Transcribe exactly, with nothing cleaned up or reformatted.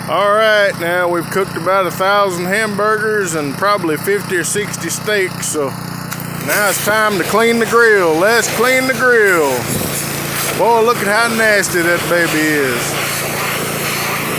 Alright, now we've cooked about a thousand hamburgers and probably fifty or sixty steaks, so now it's time to clean the grill. Let's clean the grill. Boy, look at how nasty that baby is.